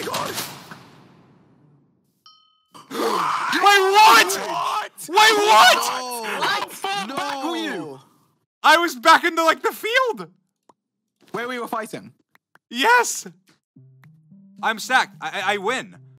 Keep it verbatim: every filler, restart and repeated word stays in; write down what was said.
god! Wait, what? What? Wait, what? How far No. back were you? I was back into like the field. Where we were fighting? Yes. I'm stacked. I, I, I win.